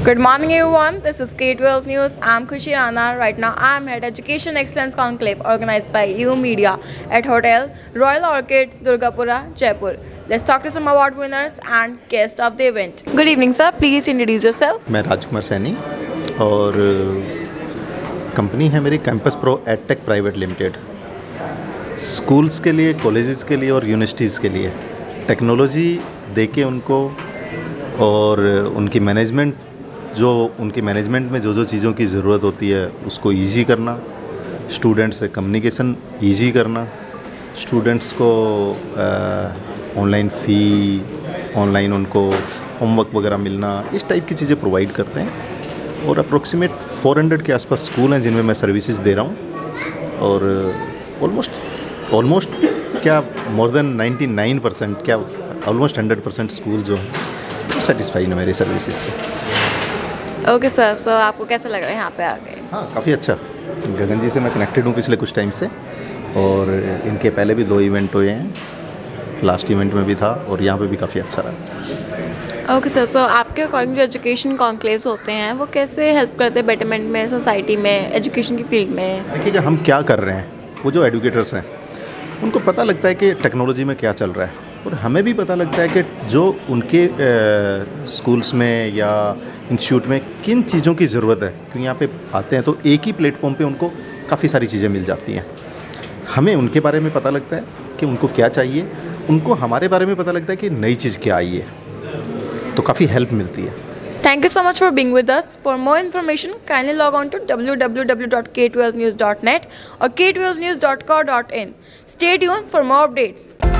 Good morning everyone, this is K12 News. I'm Khushi Rana. Right now I'm at Education Excellence Conclave organized by EU Media at Hotel Royal Orchid, Durgapura, Jaipur. Let's talk to some award winners and guests of the event. Good evening sir, please introduce yourself. मैं राजकुमार सैनी और company है मेरी campus pro edtech private limited. Schools के लिए, colleges के लिए और universities के लिए टेक्नोलॉजी देके उनको और उनकी मैनेजमेंट में जो चीज़ों की ज़रूरत होती है उसको इजी करना, स्टूडेंट्स से कम्युनिकेशन इजी करना, स्टूडेंट्स को ऑनलाइन उनको होमवर्क वगैरह मिलना, इस टाइप की चीज़ें प्रोवाइड करते हैं। और अप्रोक्सीमेट 400 के आसपास स्कूल हैं जिनमें मैं सर्विसेज दे रहा हूँ और ऑलमोस्ट क्या मोर देन 99% क्या ऑलमोस्ट 100% स्कूल जो हैं सेटिस्फाइड है मेरी सर्विसेज से। ओके सर, सो आपको कैसा लग रहा है यहाँ पे आके? हाँ, काफ़ी अच्छा। गगन जी से मैं कनेक्टेड हूँ पिछले कुछ टाइम से और इनके पहले भी 2 इवेंट हुए हैं, लास्ट इवेंट में भी था और यहाँ पे भी काफ़ी अच्छा रहा। ओके सर, सो आपके अकॉर्डिंग जो एजुकेशन कॉन्क्लेव्स होते हैं वो कैसे हेल्प करते हैं बेटरमेंट में, सोसाइटी में, एजुकेशन की फील्ड में? देखिए हम क्या कर रहे हैं, वो जो एडुकेटर्स हैं उनको पता लगता है कि टेक्नोलॉजी में क्या चल रहा है और हमें भी पता लगता है कि जो उनके स्कूल्स में या इंस्टीट्यूट में किन चीज़ों की ज़रूरत है, क्योंकि यहाँ पे आते हैं तो एक ही प्लेटफॉर्म पे उनको काफ़ी सारी चीज़ें मिल जाती हैं। हमें उनके बारे में पता लगता है कि उनको क्या चाहिए, उनको हमारे बारे में पता लगता है कि नई चीज़ क्या आई है, तो काफ़ी हेल्प मिलती है। Thank you so much for being with us. For more information, kindly log on to www.k12news.net or k12news.co.in. Stay tuned for more updates.